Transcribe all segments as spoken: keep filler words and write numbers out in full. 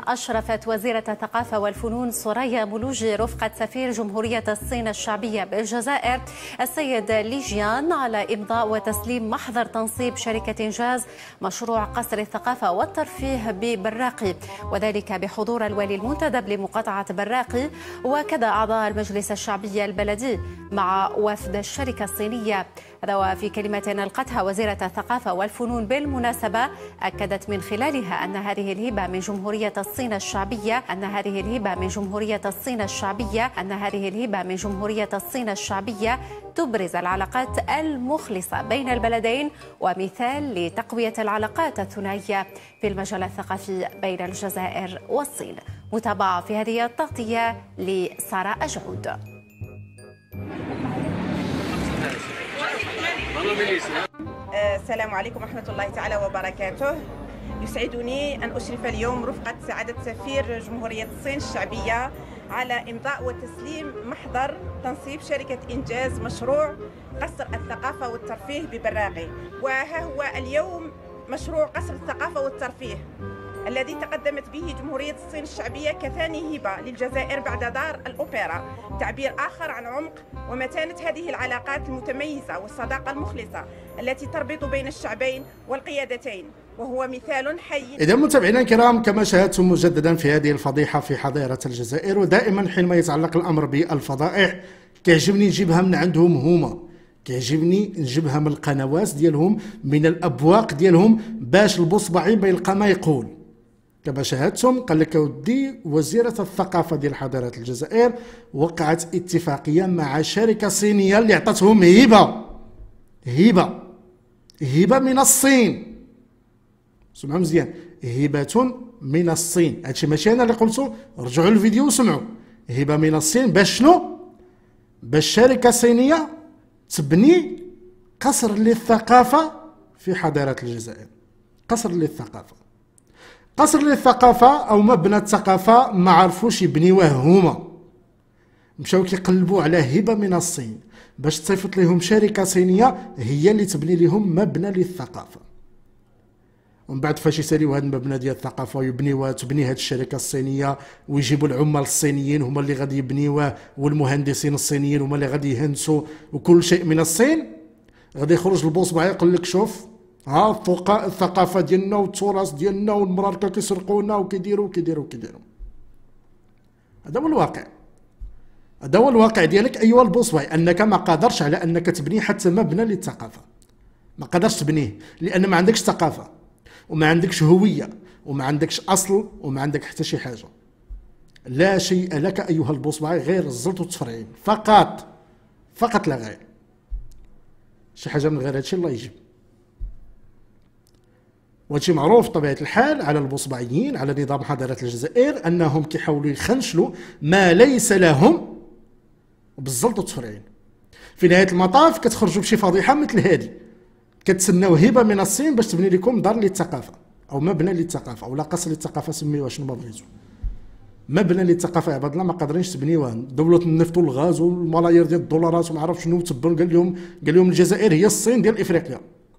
أشرفت وزيرة الثقافة والفنون سوريا مولوجي رفقة سفير جمهورية الصين الشعبية بالجزائر السيد ليجيان على إمضاء وتسليم محضر تنصيب شركة إنجاز مشروع قصر الثقافة والترفيه ببراقي، وذلك بحضور الوالي المنتدب لمقاطعة براقي وكذا أعضاء المجلس الشعبي البلدي مع وفد الشركة الصينية. هذا وفي كلمة ألقتها وزيرة الثقافة والفنون بالمناسبة أكدت من خلالها أن هذه الهبة من جمهورية الصين الشعبية أن هذه الهبة من جمهورية الصين الشعبية أن هذه الهبة من جمهورية الصين الشعبية تبرز العلاقات المخلصة بين البلدين ومثال لتقوية العلاقات الثنائية في المجال الثقافي بين الجزائر والصين. متابعة في هذه التغطية لسارة أجعود. السلام عليكم ورحمة الله تعالى وبركاته. يسعدني أن أشرف اليوم رفقة سعادة سفير جمهورية الصين الشعبية على إمضاء وتسليم محضر تنصيب شركة إنجاز مشروع قصر الثقافة والترفيه ببراقي. وها هو اليوم مشروع قصر الثقافة والترفيه الذي تقدمت به جمهورية الصين الشعبية كثاني هبة للجزائر بعد دار الأوبرا، تعبير آخر عن عمق ومتانة هذه العلاقات المتميزة والصداقة المخلصة التي تربط بين الشعبين والقيادتين، وهو مثال حي. إذا متابعينا الكرام، كما شاهدتم مجددا في هذه الفضيحة في حضارة الجزائر، ودائما حينما يتعلق الأمر بالفضائح كيعجبني نجيبها من عندهم هما، كيعجبني نجيبها من القنوات ديالهم، من الأبواق ديالهم، باش البصبعي ما يلقى ما يقول. كما شاهدتم قال لك ودي وزيرة الثقافة ديال حضارة الجزائر وقعت اتفاقية مع شركة صينية اللي عطاتهم هبة هبة هبة من الصين. سمعوا مزيان، هبة من الصين، هادشي ماشي انا اللي قلتو، رجعوا للفيديو وسمعوا. هبة من الصين باش شنو؟ باش شركة صينية تبني قصر للثقافة في حضارة الجزائر. قصر للثقافة قصر للثقافة أو مبنى الثقافة ما عرفوش يبنيوه هما، مشاو كيقلبوا على هبة من الصين باش تصيفط لهم شركة صينية هي اللي تبني لهم مبنى للثقافة. ومن بعد فاش يساليو هذا المبنى ديال الثقافة ويبنيوه، تبني هذه الشركة الصينية ويجيبوا العمال الصينيين هما اللي غادي يبنيوه، والمهندسين الصينيين هما اللي غادي يهندسوا، وكل شيء من الصين. غادي يخرج البوصبعي يقول لك شوف ها الثقافة ديالنا والتراث ديالنا والمراركة كيسرقونا وكيديروا وكيديروا وكيديروا. هذا هو الواقع، هذا هو الواقع ديالك ايها البوصبعي، انك ما قادرش على انك تبني حتى مبنى للثقافة، ما قادرش تبنيه لان ما عندكش ثقافة وما عندكش هوية وما عندكش اصل وما عندك حتى شي حاجة. لا شيء لك ايها البوصبعي غير الزلط والتفرعين فقط، فقط لا غير. شي حاجة من غير هادشي الله يجيب. وهادشي معروف بطبيعة الحال على البوصبعيين، على نظام حضارة الجزائر، انهم كيحاولوا يخنشلوا ما ليس لهم بالزلط والتفرعين. في نهاية المطاف كتخرجوا بشي فضيحة مثل هذه، كتسناو هبة من الصين باش تبني لكم دار للثقافة او مبنى للثقافة او لا قصر للثقافة، سميوها شنو ما بغيتو. مبنى للثقافة يا عباد الله ما قادرينش تبنيوها. دولة النفط والغاز والملايير ديال الدولارات وما عرف شنو تبن، قال لهم قال لهم الجزائر هي الصين ديال افريقيا.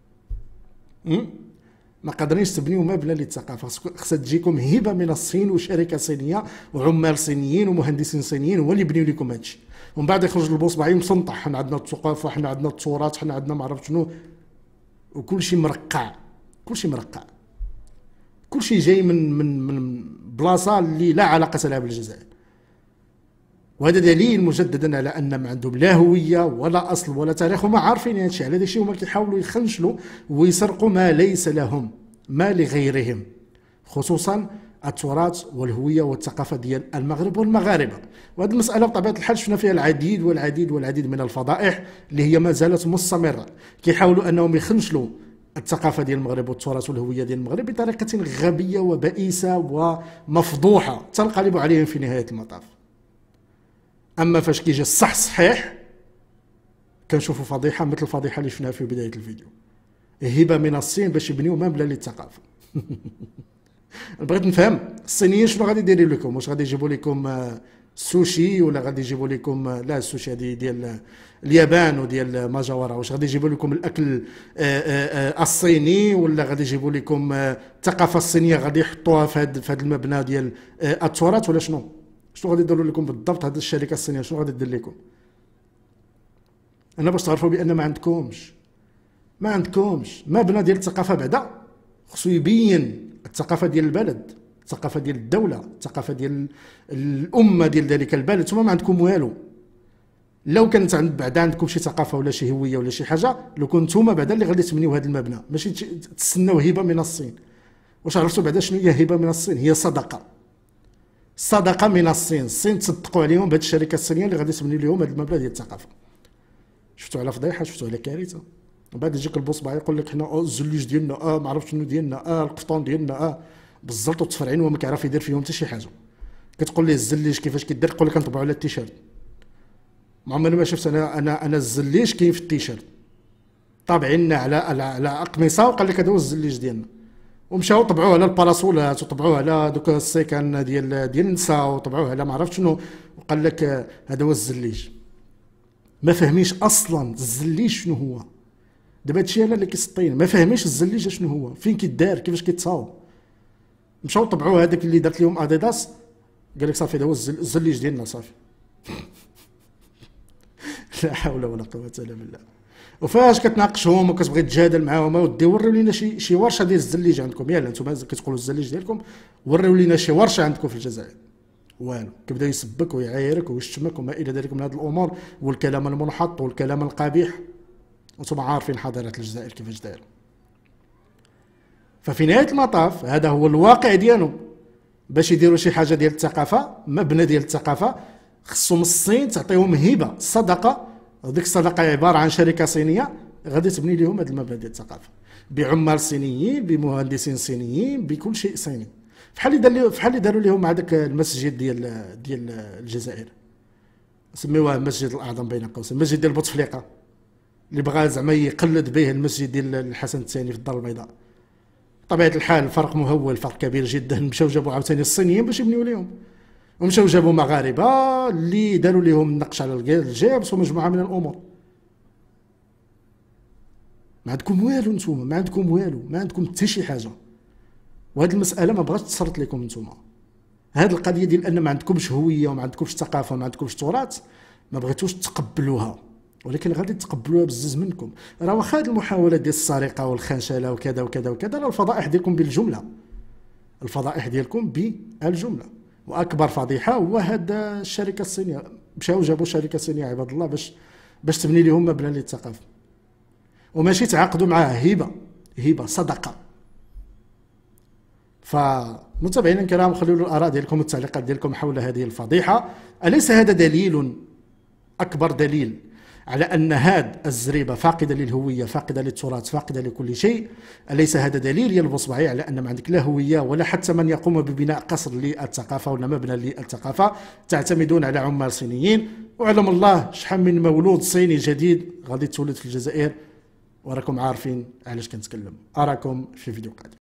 ما قادرينش تبنيو مبنى للثقافة، خصها تجيكم هبة من الصين وشركة صينية وعمال صينيين ومهندسين صينيين هو اللي يبنيو لكم هادشي. ومن بعد يخرج البوصبعي مسنطح، حنا عندنا الثقافة، حنا عندنا التراث، حنا عندنا ما عرف شنو، وكل شيء مرقع، كل شيء مرقع، كل شيء جاي من من من بلاصة اللي لا علاقة لها بالجزائر. وهذا دليل مجددا على ان ما عندهم لا هويه ولا اصل ولا تاريخ، وما عارفين هذا الشيء. على هذا الشيء هما كيحاولوا يخنشلوا ويسرقوا ما ليس لهم، ما لغيرهم، خصوصا التراث والهويه والثقافه ديال المغرب والمغاربه. وهذه المساله بطبيعه الحال شفنا فيها العديد والعديد والعديد من الفضائح اللي هي ما زالت مستمره. كيحاولوا انهم يخنشلوا الثقافه ديال المغرب والتراث والهويه ديال المغرب بطريقه غبيه وبئيسه ومفضوحه تنقلب عليهم في نهايه المطاف. اما فاش كيجي الصح صحيح كنشوفوا فضيحه مثل الفضيحه اللي شفناها في بدايه الفيديو، هبه من الصين باش يبنيو مبنى للثقافه. بغيت نفهم الصينيين شنو غادي يديروا لكم، واش غادي يجيبوا لكم السوشي، ولا غادي يجيبوا لكم لا السوشي هذه ديال اليابان وديال ماجاورا، واش غادي يجيبوا لكم الاكل الصيني، ولا غادي يجيبوا لكم الثقافه الصينيه غادي يحطوها في هذا في هذا المبنى ديال التراث، ولا شنو؟ شنو غادي يديروا لكم بالضبط هذه الشركه الصينيه؟ شنو غادي دير لكم؟ انا باش تعرفوا بان ما عندكمش ما عندكمش مبنى ديال الثقافه. بعدا خصو يبين الثقافه ديال البلد، الثقافه ديال الدوله، الثقافه ديال الامه ديال ذلك البلد. نتوما ما عندكم والو. لو كانت عند بعدا عندكم شي ثقافه ولا شي هويه ولا شي حاجه، لو كنتم نتوما بعدا اللي غادي تبنيو هذا المبنى، ماشي تستناو هبه من الصين. واش عرفتوا بعدا شنو هي هبه من الصين؟ هي صدقه، صدقه من الصين. الصين تصدقوا عليهم بهذه الشركه الصينيه اللي غادي تبني لهم هذا المبنى ديال الثقافه. شفتوا على فضيحه، شفتوا على كارثه. ومن بعد يجيك البوصبع يقول لك حنا اه الزليج ديالنا، اه ما عرفت شنو ديالنا، اه القفطان ديالنا، اه بالزلط وتفرعين وما كيعرف يدير فيهم حتى شي حاجه. كتقول ليه الزليج كيفاش كيدير؟ يقول لك كنطبعوا على التيشيرت. ما عمرني ما شفت انا انا انا الزليج كاين في التيشيرت، طابعين على على اقمصه وقال لك هذا هو الزليج ديالنا، ومشاو طبعوه على الباراسولات وطبعوه على دوك السيكان ديال ديال النساء وطبعوه على ما عرفت شنو، وقال لك هذا هو الزليج. ما فاهمينش اصلا الزليج شنو هو. دابا هادشي انا اللي كيسطين، ما فاهمينش الزليج شنو هو، فين كيدار، كيفاش كيتصاوب. مشاو طبعوه هذاك اللي دارت لهم اديداس، قال لك صافي هذا هو الزليج ديالنا صافي. لا حول ولا قوه الا بالله. وفاش كتناقشهم وكتبغي تجادل معاهم، اودي وريو لينا شي شي ورشه ديال الزليج عندكم. يلا نتوما كتقولوا الزليج ديالكم، وريو لينا شي ورشه عندكم في الجزائر. والو، كيبدا يسبك ويعايرك ويشتمك وما الى ذلك من هذه الامور والكلام المنحط والكلام القبيح. وانتم عارفين حضاره الجزائر كيفاش دايره. ففي نهايه المطاف هذا هو الواقع ديالهم. باش يديروا شي حاجه ديال الثقافه، مبنى ديال الثقافه، خصهم الصين تعطيهم هبه، صدقه. هذيك الصدقه عباره عن شركه صينيه غادي تبني لهم هذا المبنى ديال الثقافه، بعمال صينيين، بمهندسين صينيين، بكل شيء صيني. فحال اللي دار فحال اللي داروا لهم هذاك المسجد ديال ديال الجزائر، سميوه المسجد الاعظم بين قوسين، المسجد ديال بوتفليقه، اللي بغى زعما يقلد به المسجد ديال الحسن الثاني في الدار البيضاء. بطبيعه الحال الفرق مهول، فرق كبير جدا. مشاو جابوا عاوتاني الصينيين باش يبنيو لهم، ومشاو جابوا مغاربه اللي داروا لهم النقش على الجبس ومجموعه من الامور. ما عندكم والو نتوما، ما عندكم والو، ما عندكم حتى شي حاجه. وهذه المساله ما بغاتش تصرت لكم نتوما. هذه القضيه ديال ان ما عندكمش هويه وما عندكمش ثقافه وما عندكمش تراث، ما بغيتوش تقبلوها، ولكن غادي تقبلوها بزز منكم. راه واخا هذه المحاولات ديال السرقه والخنشله وكذا وكذا وكذا، راه الفضائح ديالكم بالجمله، الفضائح ديالكم بالجمله. واكبر فضيحه هو هذا الشركه الصينيه. مشاو جابوا شركه صينيه عباد الله باش باش تبني لهم مبنى للثقافه، وماشي تعاقدوا معاه هبه، هبه صدقه. فمتابعينا الكرام، خلوا الاراء ديالكم والتعليقات ديالكم حول هذه الفضيحه. اليس هذا دليل، اكبر دليل على ان هذه الزريبه فاقده للهويه، فاقده للتراث، فاقده لكل شيء؟ اليس هذا دليل يا البصبعي على ان ما عندك لا هويه ولا حتى من يقوم ببناء قصر للثقافه ولا مبنى للثقافه؟ تعتمدون على عمال صينيين، وعلم الله شحال من مولود صيني جديد غادي تولد في الجزائر، وراكم عارفين علاش كنتكلم. اراكم في فيديو قادم.